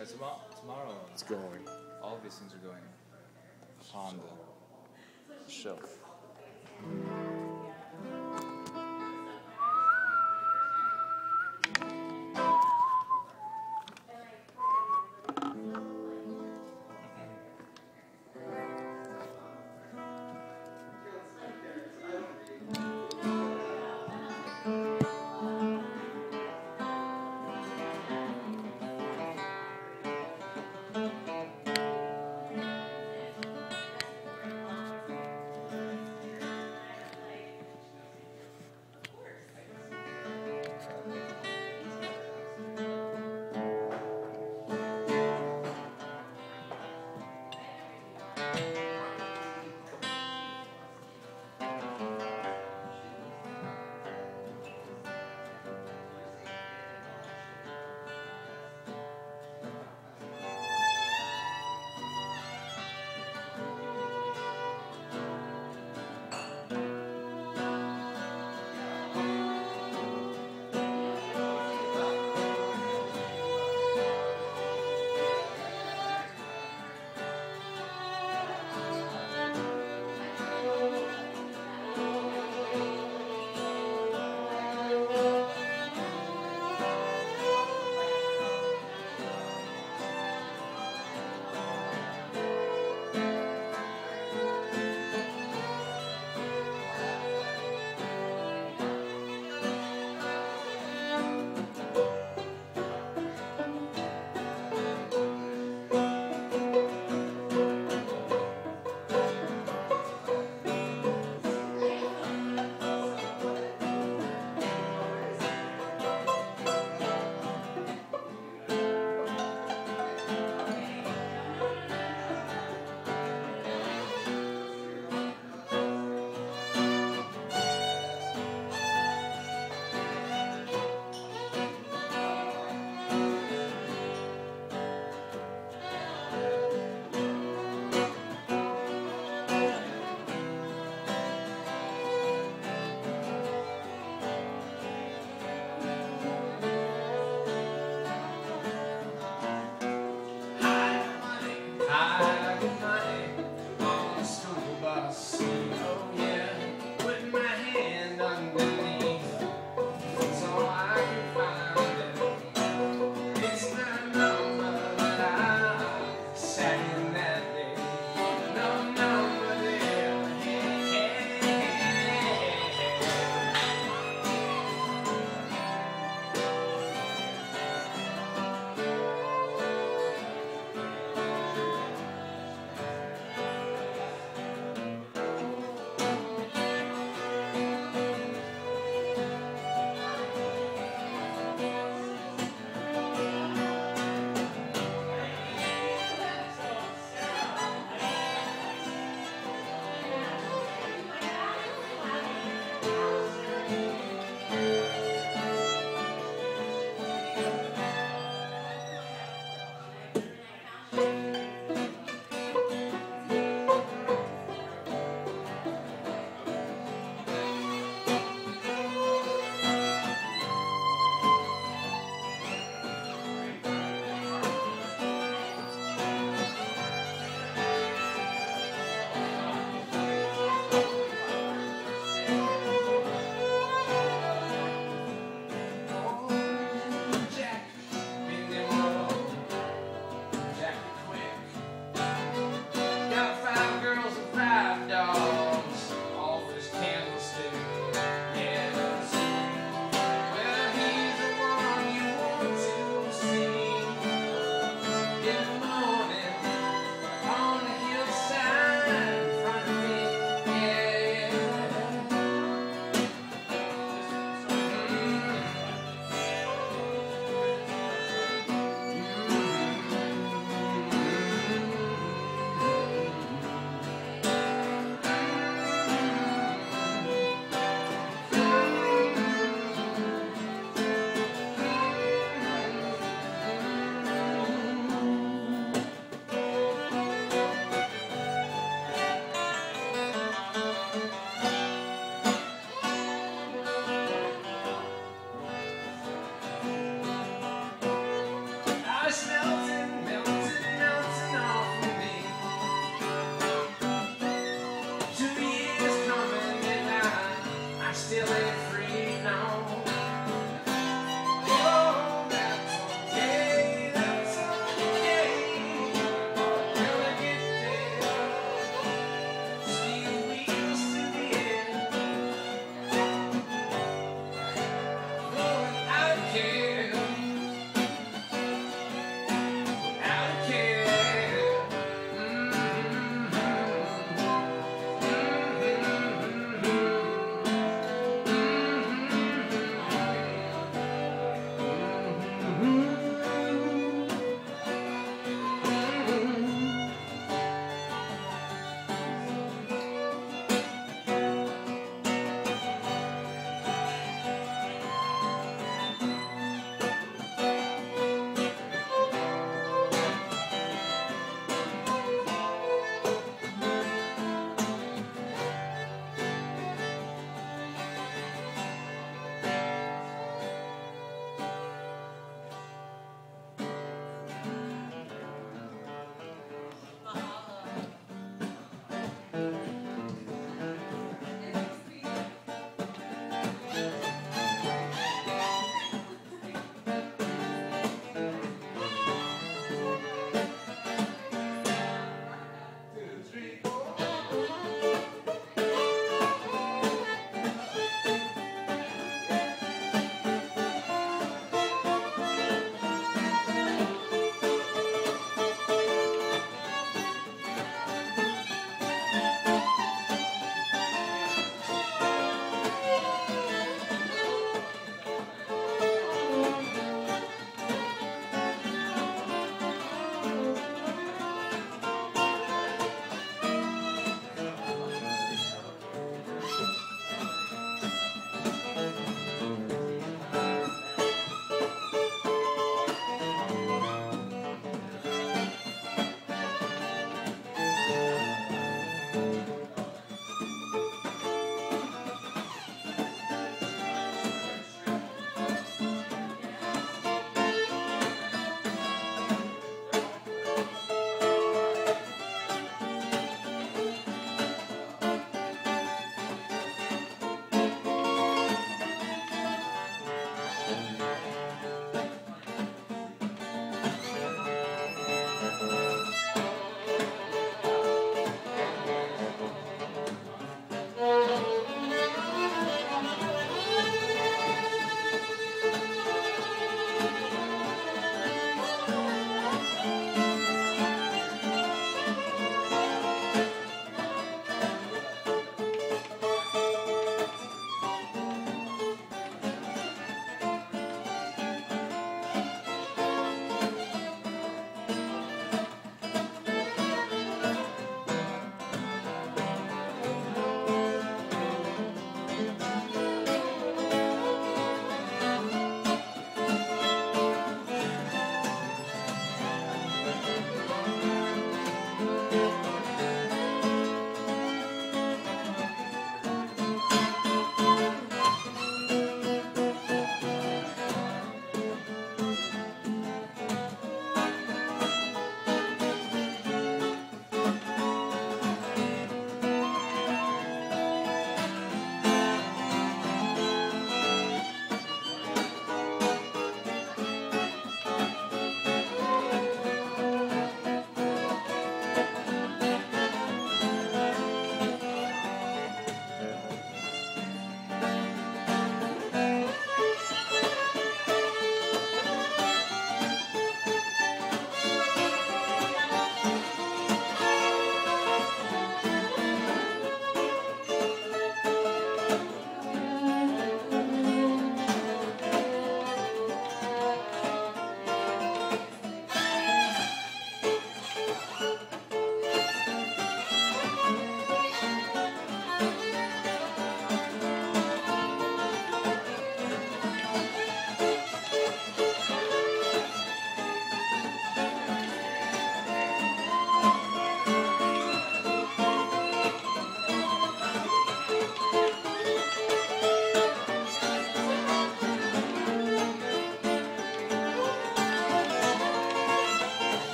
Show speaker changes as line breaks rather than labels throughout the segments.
Tomorrow,
It's going.
all of these things are going on the shelf.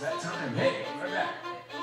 that time. Hey, right back.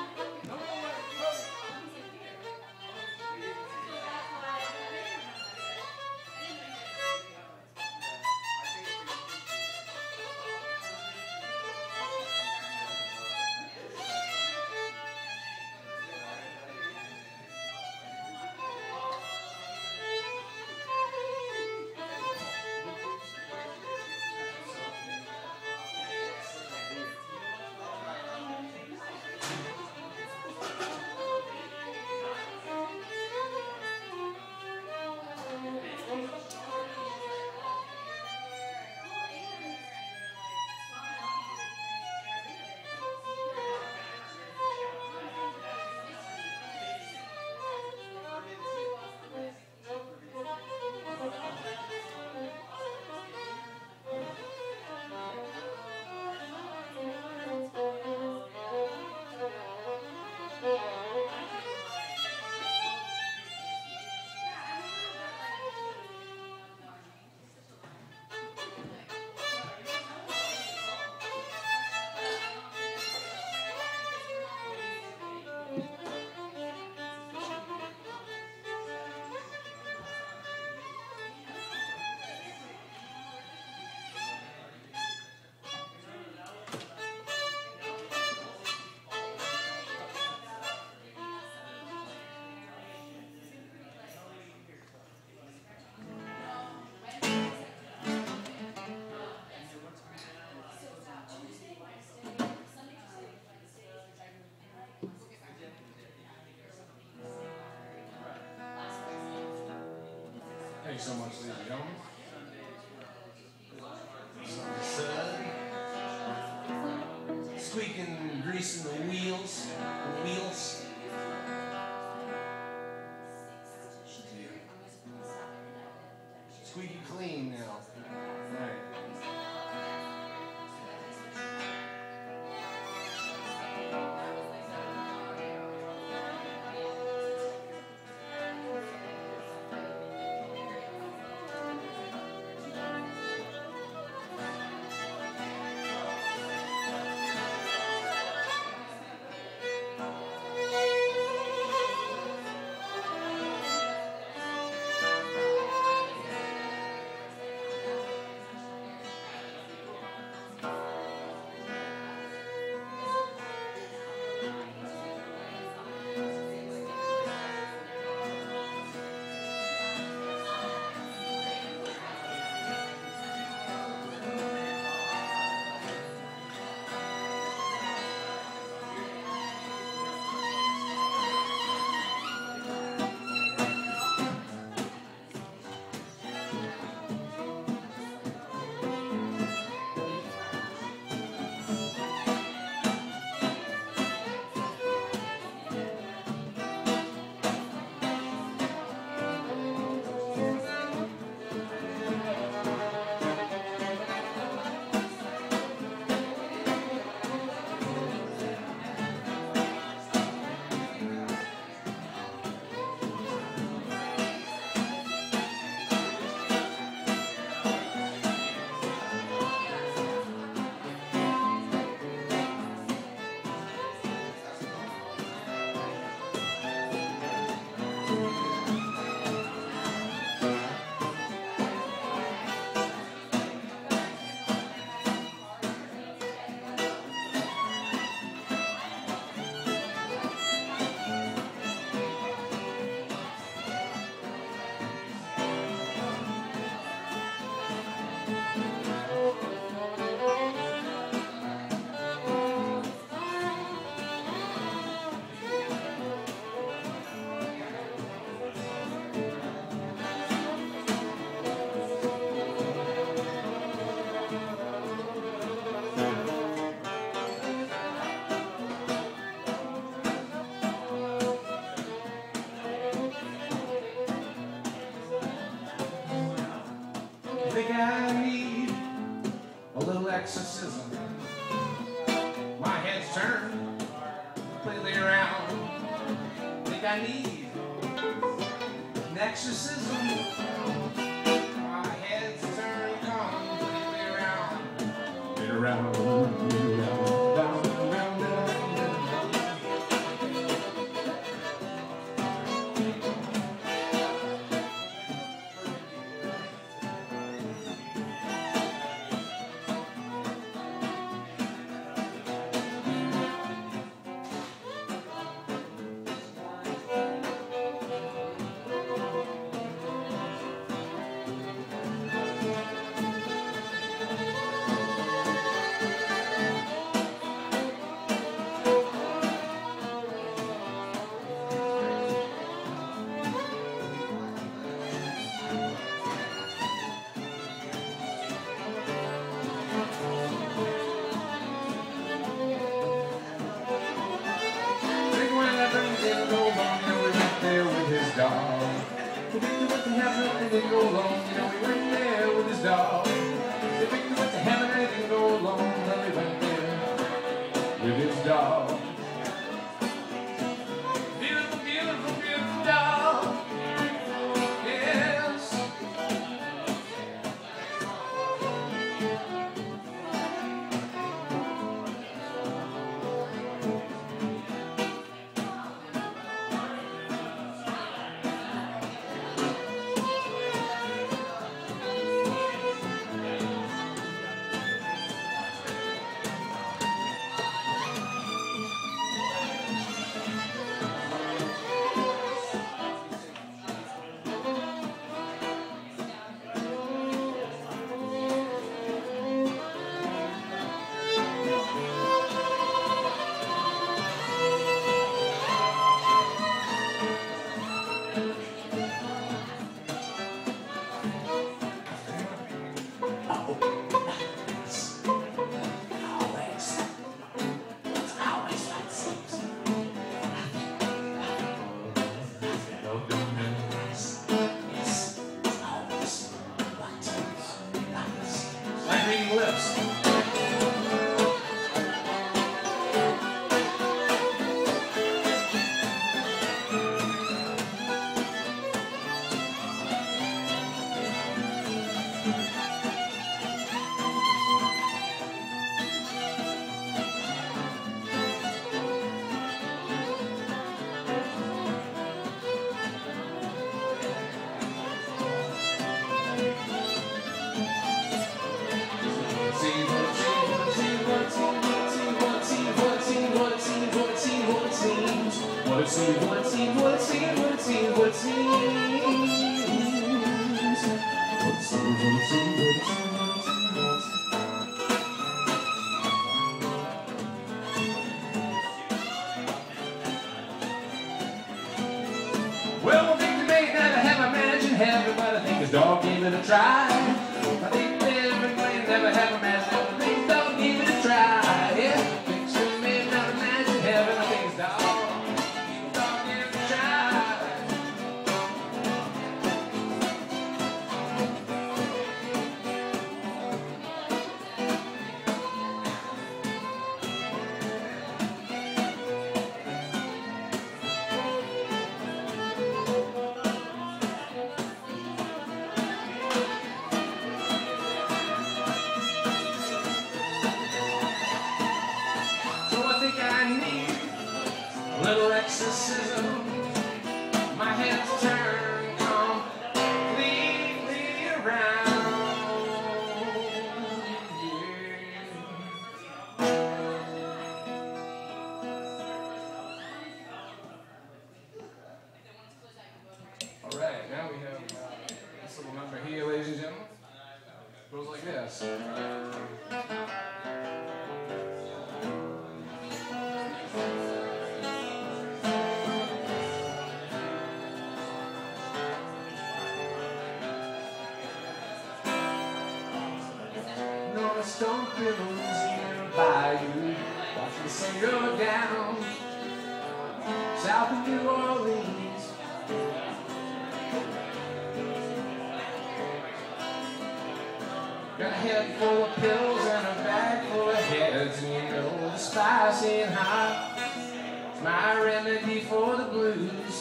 Thank you so much, ladies and gentlemen. Squeaking and greasing the wheels. Squeaky clean now. Right. I think I need a little exorcism. My head's turned completely around. I think I need an exorcism. My head's turned completely around. Around, down, around. didn't go long, you know, we went there with his dog. The victor went to heaven and didn't go long, you know, we went there with his dog. The victor went to heaven and didn't go long, you know, we went there with his dog. Beautiful, beautiful, beautiful dog. Yes. Lips. What a team, what a team, what a team, what a team, what a team. What a team, what a team, what a team, what a team. Well, I think they may never have imagined heaven, but I think his dog gave it a try. I think they may never have imagined heaven, but I think his dog gave it a try. Yeah, I think they may never imagine heaven, I think his dog. Little exorcism, my head's turned completely around. All right, now we have this little number here, ladies and gentlemen. It goes like this. Stone pebbles nearby you, watch the sun go down south of New Orleans. Got a head full of pills and a bag full of heads, and you know the spicy and hot is my remedy for the blues.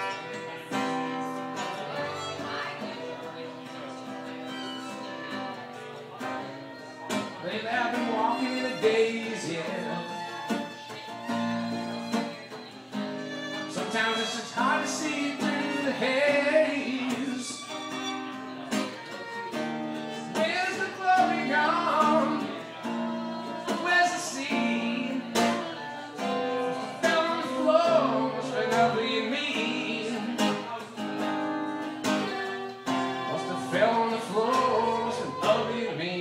I've been walking in a daze, yeah. Sometimes it's just hard to see through the haze. Where's the glory gone? Where's the sea? Fell on the floor, must have been ugly and mean. Must have fell on the floor, must have been ugly and mean.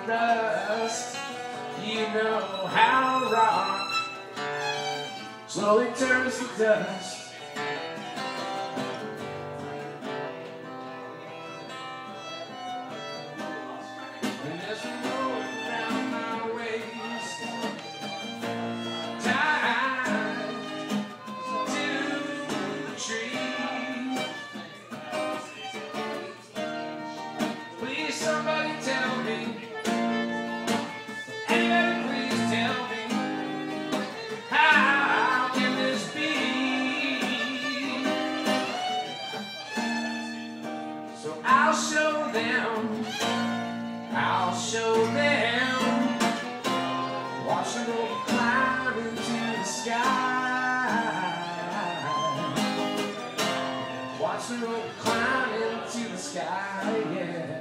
rust. You know how rock slowly turns to dust. And there's a rope around my waist, tied to the tree. Please, somebody tell me. Anybody, please tell me. How can this be? So I'll show them. I'll show them. Watch the rope climb into the sky. Watch the rope climb into the sky, yeah.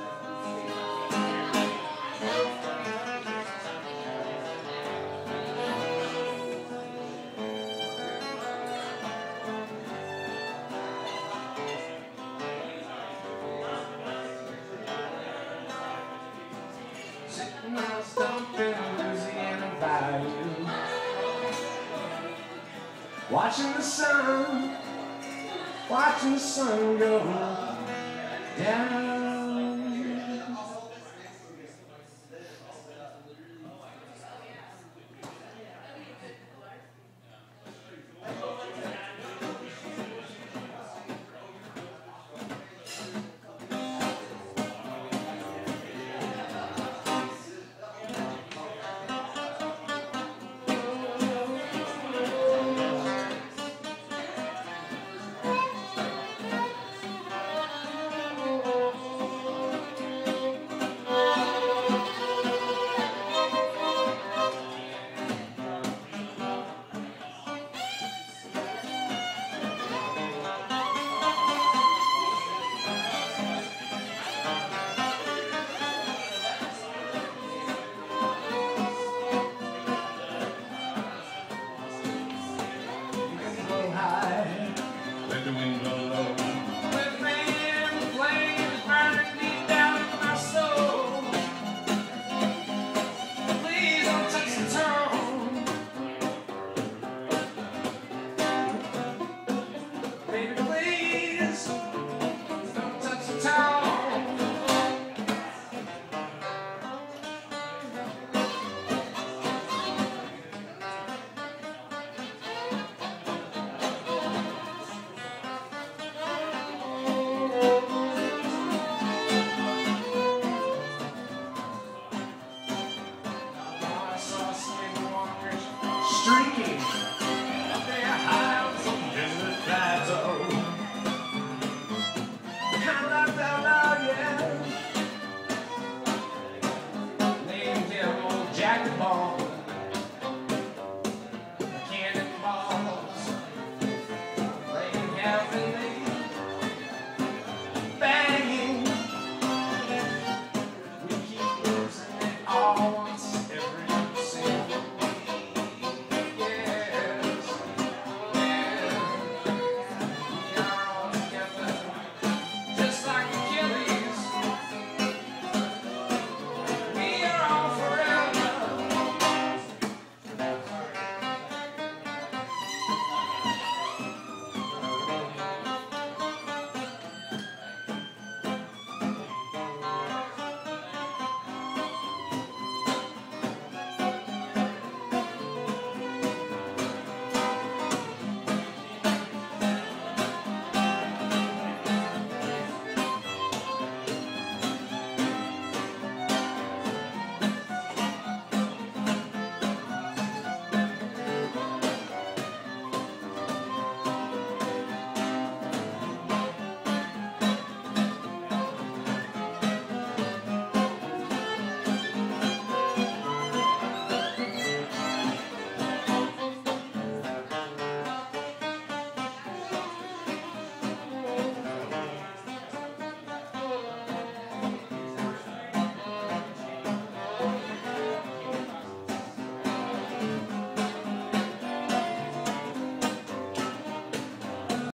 Sitting on a stump in Louisiana bayou, watching the sun go down. Let the wind blow low. With fan flames burning deep down in my soul. Please don't touch the tone. Baby, please don't touch the tone. Streaking